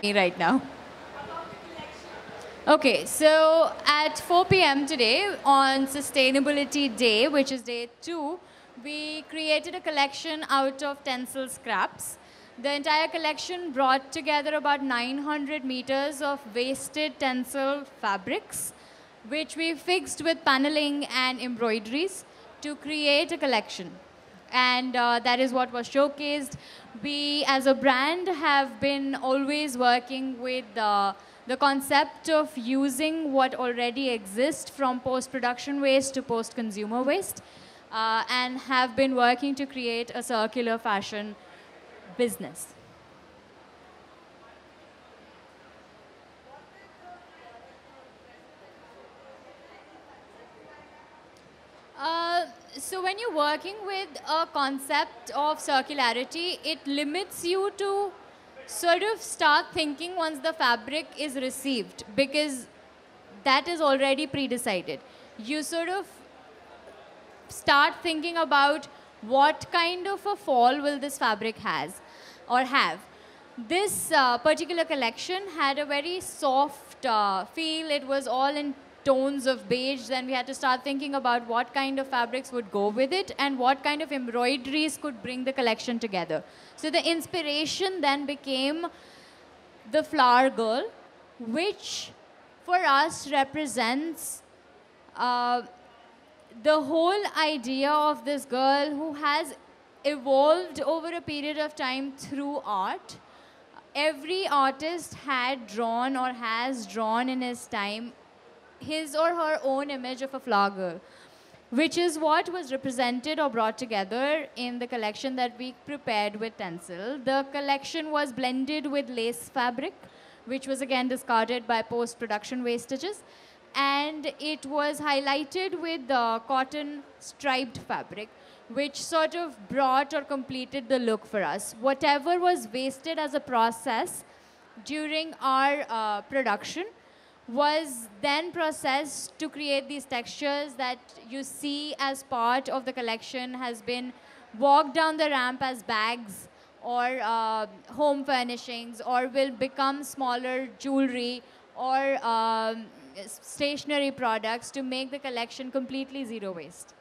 right now. Okay, so at 4 p.m. today on Sustainability Day, which is day 2, we created a collection out of tencel scraps. The entire collection brought together about 900 meters of wasted tencel fabrics, which we fixed with paneling and embroideries to create a collection. And that is what was showcased. We, as a brand, have been always working with the concept of using what already exists from post-production waste to post-consumer waste, and have been working to create a circular fashion business. So when you're working with a concept of circularity, it limits you to sort of start thinking once the fabric is received, because that is already pre-decided. You sort of start thinking about what kind of a fall will this fabric has or have. This particular collection had a very soft feel. It was all in tones of beige. Then we had to start thinking about what kind of fabrics would go with it and what kind of embroideries could bring the collection together. So the inspiration then became the flower girl, which for us represents the whole idea of this girl who has evolved over a period of time through art. Every artist had drawn or has drawn in his time his or her own image of a flower girl, which is what was represented or brought together in the collection that we prepared with tencel. The collection was blended with lace fabric, which was again discarded by post-production wastages, and it was highlighted with the cotton striped fabric, which sort of brought or completed the look for us. Whatever was wasted as a process during our production was then processed to create these textures that you see as part of the collection, has been walked down the ramp as bags or home furnishings, or will become smaller jewelry or stationery products to make the collection completely zero waste.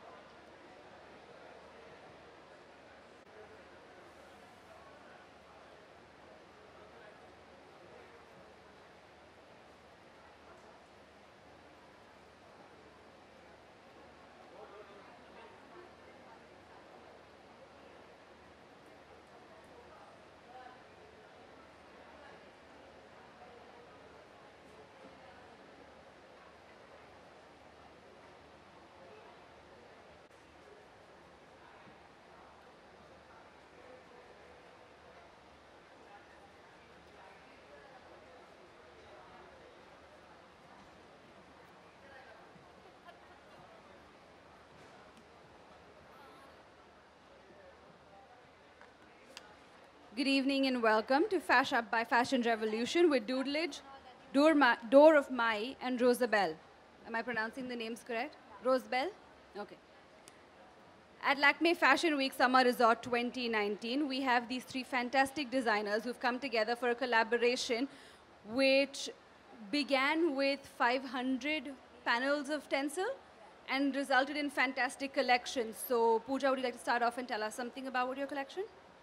Good evening and welcome to Fash Up by Fashion Revolution with Doodlage, Door of Mai, and Rosabelle. Am I pronouncing the names correct? Rosabelle? Okay. At Lakme Fashion Week Summer Resort 2019, we have these 3 fantastic designers who've come together for a collaboration which began with 500 panels of tencel and resulted in fantastic collections. So, Pooja, would you like to start off and tell us something about your collection?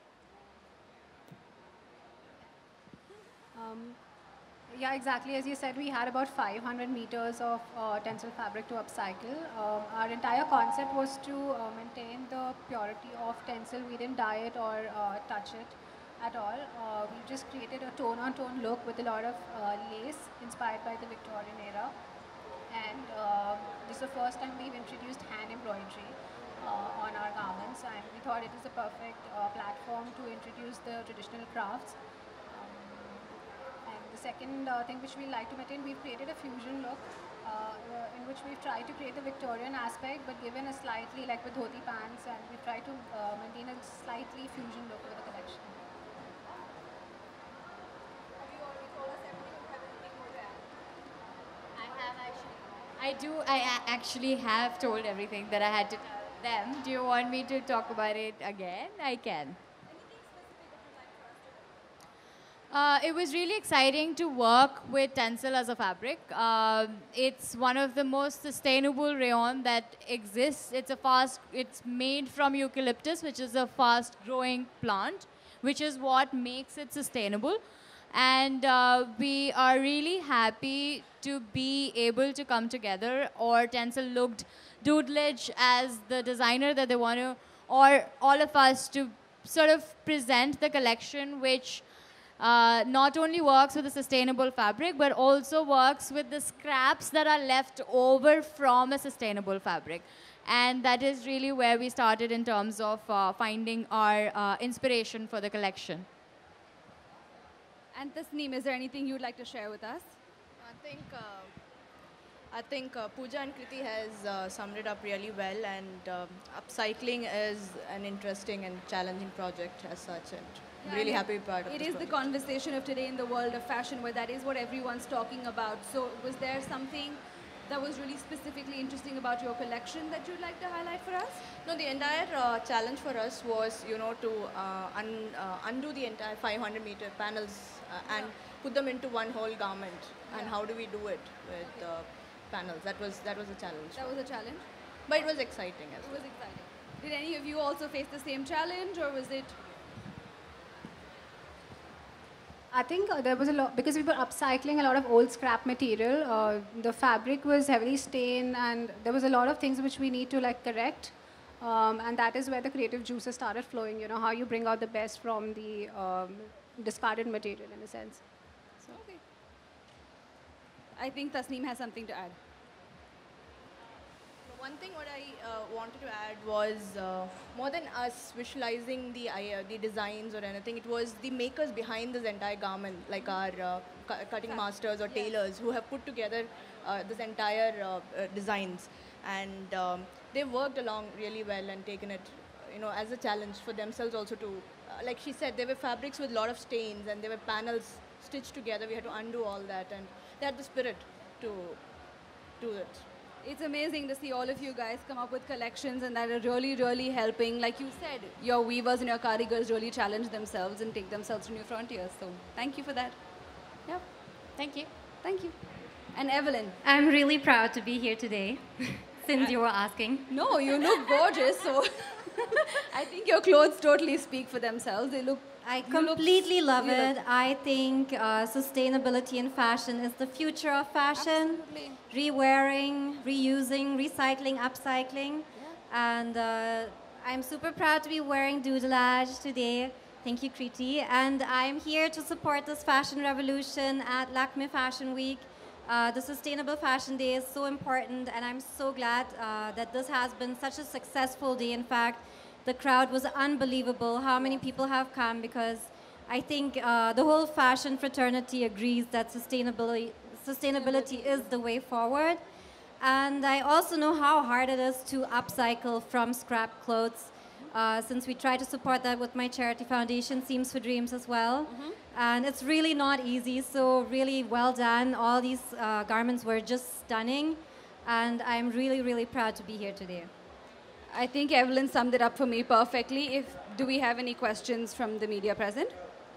Yeah, exactly. As you said, we had about 500 meters of tencel fabric to upcycle. Our entire concept was to maintain the purity of tencel. We didn't dye it or touch it at all. We just created a tone-on-tone look with a lot of lace inspired by the Victorian era. And this is the first time we've introduced hand embroidery on our garments, and we thought it is a perfect platform to introduce the traditional crafts. The second thing which we like to maintain, we've created a fusion look in which we've tried to create the Victorian aspect but given a slightly, like with dhoti pants, and we've tried to maintain a slightly fusion look with the collection. I actually have told everything that I had to tell them. Do you want me to talk about it again? I can. It was really exciting to work with Tencel as a fabric. It's one of the most sustainable rayon that exists. It's made from eucalyptus, which is a fast-growing plant, which is what makes it sustainable. And we are really happy to be able to come together. Or Tencel looked Doodledge as the designer that they want to, or all of us to sort of present the collection, which not only works with a sustainable fabric, but also works with the scraps that are left over from a sustainable fabric. And that is really where we started in terms of finding our inspiration for the collection. And Tasneem, is there anything you'd like to share with us? I think Pooja and Kriti has summed it up really well, and upcycling is an interesting and challenging project as such, and I'm really happy to be part of it. this It is the project. conversation of today in the world of fashion, where that is what everyone's talking about. So was there something that was really specifically interesting about your collection that you'd like to highlight for us? No, the entire challenge for us was, to undo the entire 500-meter panels and put them into one whole garment. And how do we do it with panels? That was a challenge. That was a challenge. But it was exciting as It well. was exciting. Did any of you also face the same challenge, or was it? I think there was a lot, because we were upcycling a lot of old scrap material. The fabric was heavily stained, and there was a lot of things which we need to correct. And that is where the creative juices started flowing, how you bring out the best from the discarded material in a sense. So. Okay. I think Tasneem has something to add. One thing what I wanted to add was more than us visualizing the designs or anything, it was the makers behind this entire garment, like our cutting masters or tailors who have put together this entire designs, and they've worked along really well and taken it, as a challenge for themselves also to, like she said, there were fabrics with a lot of stains and there were panels stitched together. We had to undo all that, and they had the spirit to do it. It's amazing to see all of you guys come up with collections and that are really, really helping. Like you said, your weavers and your karigars really challenge themselves and take themselves to new frontiers. So thank you for that. Yep. Thank you. Thank you. And Evelyn. I'm really proud to be here today, since you were asking. No, you look gorgeous. So I think your clothes totally speak for themselves. They look. I you completely look- love you it. look- I think sustainability in fashion is the future of fashion. Absolutely. Rewearing, reusing, recycling, upcycling. And I'm super proud to be wearing Doodleage today. Thank you, Kriti. And I'm here to support this fashion revolution at Lakme Fashion Week. The Sustainable Fashion Day is so important, and I'm so glad that this has been such a successful day. In fact, the crowd was unbelievable how many people have come, because I think the whole fashion fraternity agrees that sustainability is the way forward. And I also know how hard it is to upcycle from scrap clothes, since we try to support that with my charity foundation, Seams for Dreams, as well. And it's really not easy, so really well done. All these garments were just stunning, and I'm really, really proud to be here today. I think Evelyn summed it up for me perfectly. Do we have any questions from the media present?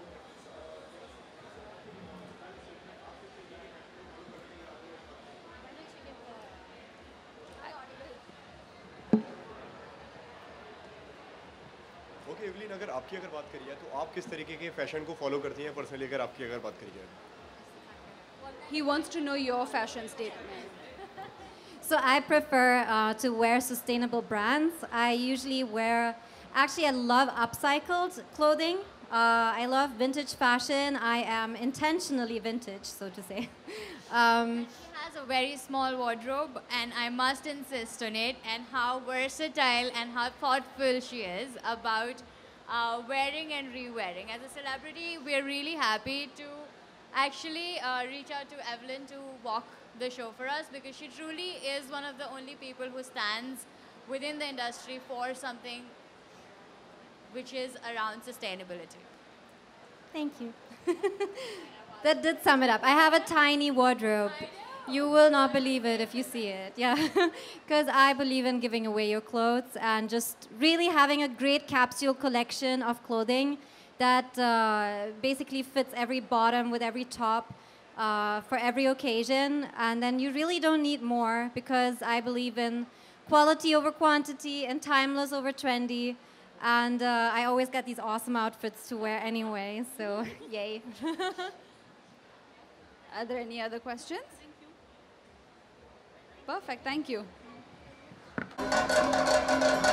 Okay Evelyn, अगर आपकी अगर बात करिए तो आप किस तरीके के फैशन को फॉलो करती हैं पर्सनली, अगर आपकी अगर बात करिए? He wants to know your fashion statement. So I prefer to wear sustainable brands. I usually wear, actually I love upcycled clothing. I love vintage fashion. I am intentionally vintage, so to say. She has a very small wardrobe, and I must insist on it, and how versatile and how thoughtful she is about wearing and re-wearing. As a celebrity, we're really happy to actually reach out to Evelyn to walk the show for us, because she truly is one of the only people who stands within the industry for something which is around sustainability. Thank you. That did sum it up. I have a tiny wardrobe. You will not believe it if you see it. Yeah. Because I believe in giving away your clothes and just really having a great capsule collection of clothing that basically fits every bottom with every top for every occasion. And then you really don't need more, because I believe in quality over quantity and timeless over trendy. And I always get these awesome outfits to wear anyway, so yay. Are there any other questions? Perfect, thank you.